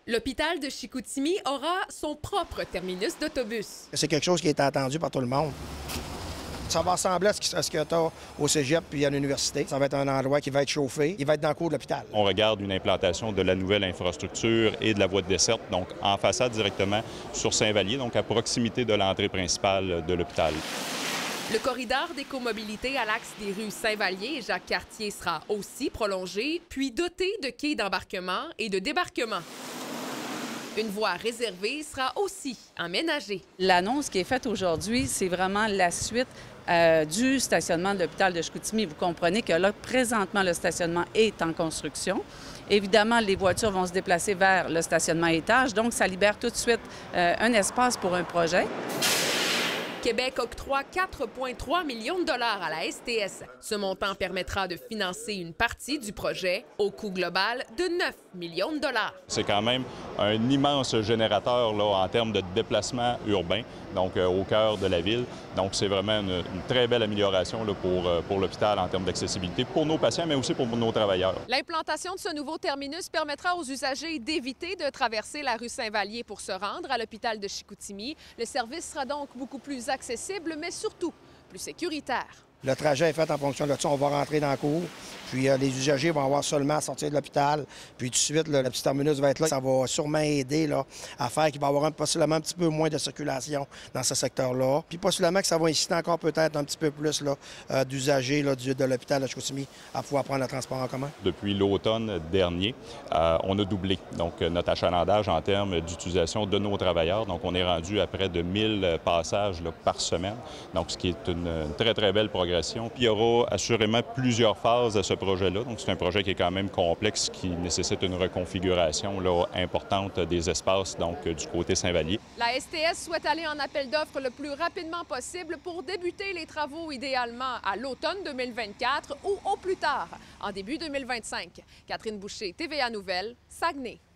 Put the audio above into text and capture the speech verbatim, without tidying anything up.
L'hôpital de Chicoutimi aura son propre terminus d'autobus. C'est quelque chose qui est attendu par tout le monde. Ça va ressembler à ce que tu as au cégep puis à l'université. Ça va être un endroit qui va être chauffé. Il va être dans le cours de l'hôpital. On regarde une implantation de la nouvelle infrastructure et de la voie de desserte, donc en façade directement sur Saint-Vallier, donc à proximité de l'entrée principale de l'hôpital. Le corridor d'écomobilité à l'axe des rues Saint-Vallier et Jacques-Cartier sera aussi prolongé, puis doté de quais d'embarquement et de débarquement. Une voie réservée sera aussi aménagée. L'annonce qui est faite aujourd'hui, c'est vraiment la suite euh, du stationnement de l'hôpital de Chicoutimi. Vous comprenez que là, présentement, le stationnement est en construction. Évidemment, les voitures vont se déplacer vers le stationnement à étage, donc ça libère tout de suite euh, un espace pour un projet. Québec octroie quatre virgule trois millions de dollars à la S T S. Ce montant permettra de financer une partie du projet au coût global de neuf millions de dollars. C'est quand même un immense générateur là, en termes de déplacement urbain, donc euh, au cœur de la ville. Donc c'est vraiment une, une très belle amélioration là, pour, euh, pour l'hôpital en termes d'accessibilité pour nos patients, mais aussi pour nos travailleurs. L'implantation de ce nouveau terminus permettra aux usagers d'éviter de traverser la rue Saint-Vallier pour se rendre à l'hôpital de Chicoutimi. Le service sera donc beaucoup plus accessible, mais surtout plus sécuritaire. Le trajet est fait en fonction de ça. On va rentrer dans le cours, puis euh, les usagers vont avoir seulement à sortir de l'hôpital. Puis tout de suite, là, le petit terminus va être là. Ça va sûrement aider là, à faire qu'il va y avoir un, possiblement un petit peu moins de circulation dans ce secteur-là. Puis possiblement que ça va inciter encore peut-être un petit peu plus là, euh, d'usagers là, du, de l'hôpital de Chicoutimi à pouvoir prendre le transport en commun. Depuis l'automne dernier, euh, on a doublé donc, notre achalandage en termes d'utilisation de nos travailleurs. Donc on est rendu à près de mille passages là, par semaine, donc ce qui est une, une très, très belle progression. Puis il y aura assurément plusieurs phases à ce projet-là. Donc c'est un projet qui est quand même complexe, qui nécessite une reconfiguration là, importante des espaces donc, du côté Saint-Vallier. La S T S souhaite aller en appel d'offres le plus rapidement possible pour débuter les travaux idéalement à l'automne deux mille vingt-quatre ou au plus tard, en début deux mille vingt-cinq. Catherine Boucher, T V A Nouvelles, Saguenay.